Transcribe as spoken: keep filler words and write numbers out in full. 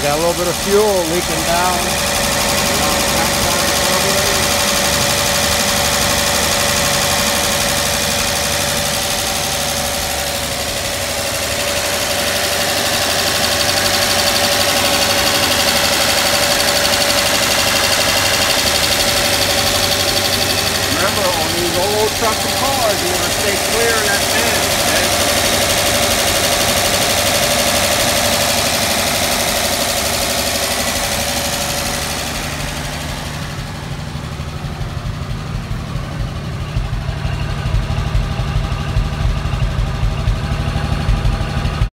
got a little bit of fuel leaking down. Remember, on these old trucks and cars, you want to stay clear of that fan.